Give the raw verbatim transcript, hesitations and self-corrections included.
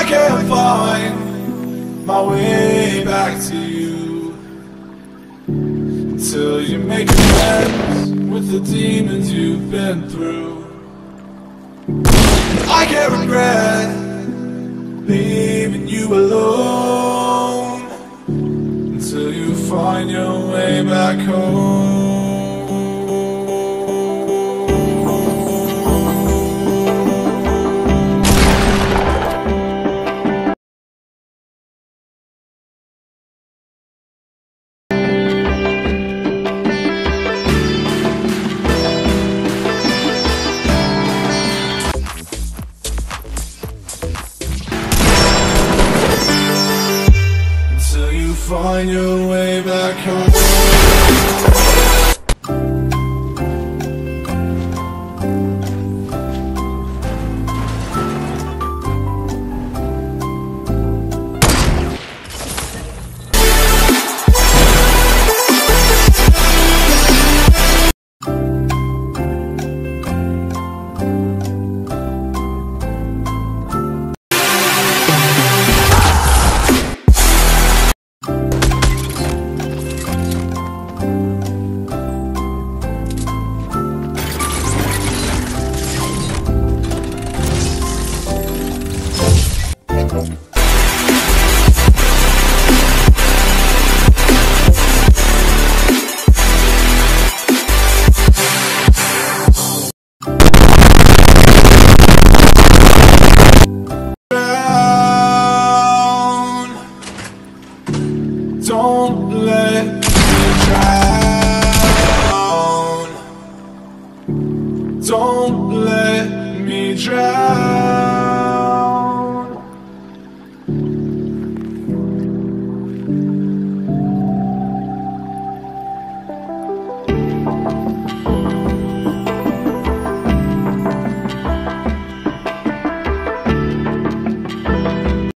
I can't find my way back to you until you make amends with the demons you've been through. I can't regret leaving you alone until you find your way back home. Find your way back home. Don't let me drown. Don't let me drown.